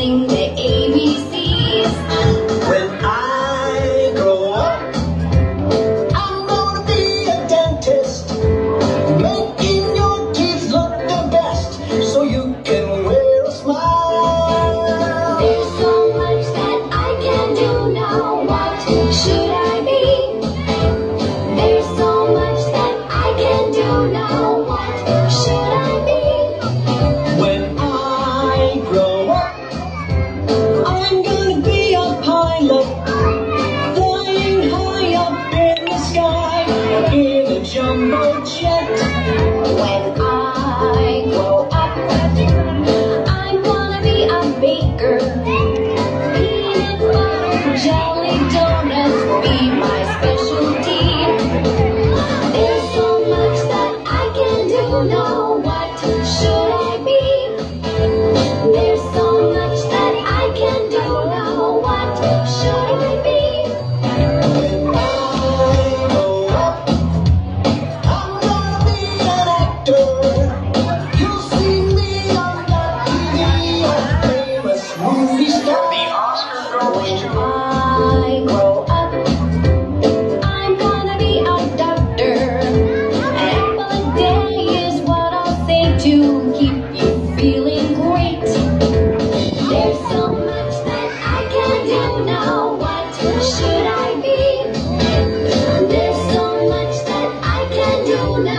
sing the ABCs. When I grow up, I'm gonna be a dentist, making your teeth look the best, so you can wear a smile. There's so much that I can do now. What should I be? There's so much that I can do now. What should I be? When I grow up, I'm gonna be a pilot, flying high up in the sky in a jumbo jet. When I grow up, I'm gonna be a baker. Peanut butter, jelly donuts be my specialty. There's so much that I can do now. What should I be? There's so much that I can do now. What should I be? When I grow up, I'm gonna be an actor. You'll see me on the TV, a famous movie star. When I grow up, I'm gonna be a doctor. An apple a day is what I'll say to keep you feeling great. There's so much that I can do now. What should I be? There's so much that I can do now.